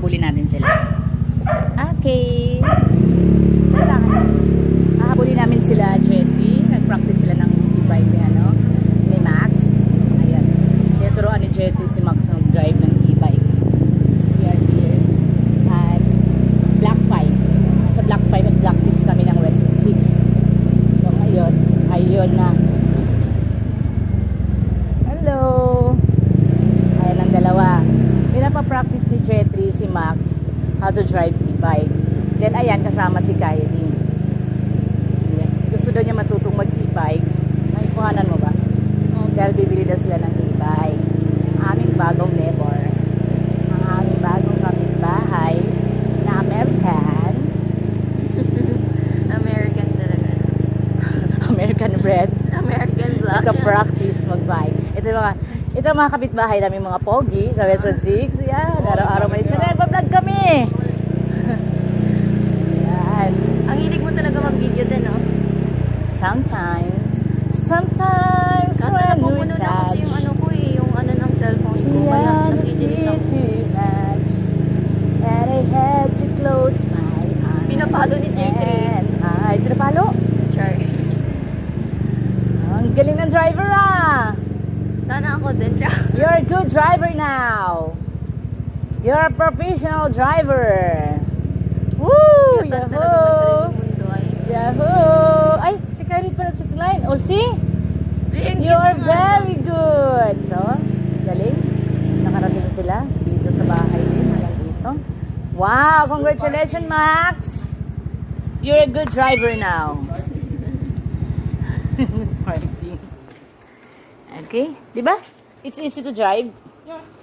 Hahabulin natin sila. Okay. Hahabulin namin sila, Jetty. Nag-practice sila ng e-bike ni Max. Ayan. Tinuturoan ni Jetty si Max mag-drive ng e-bike. Here. At Block 5. Sa Block 5 at Block 6 kami ng Westwood 6. So ngayon, ayun na. Hello. Ayan ang dalawa. Pinapapractice ni Jetty si Max how to drive e-bike. Then ayan, kasama si Kylie. Ayan. Gusto daw niya matutong mag-e-bike. Naikuhanan mo ba? Dahil bibili daw sila ng e-bike. Aming bagong neighbor. Ang aming bagong kapitbahay na American. American talaga. American bred. American black. Nagka-practice mag-bike. Ito mga kapitbahay namin mga pogi sa Westwood 6. Yan, araw-araw may channel. Pa-vlog kami. Yan. Ang hilig mo talaga mag-video din, no? Sometimes Kaso napupuno na kasi yung ano ko yung ano ng cellphone ko. Kaya nag-delete ako. And I had to close my eyes. Pinapalo ni J3. Ay, pinapalo? Char. Ang galing ng driver Sana ako din, Char. You're a good driver now. You're a professional driver. Woo! Yahoo! Yahoo! Ay, si Kylie pala sa line. Oh, see? You are very good. So, galing. Nakarating sila dito sa bahay din. Hanggang dito. Wow! Congratulations, Max! You're a good driver now. Okay? Diba? It's easy to drive. Yeah.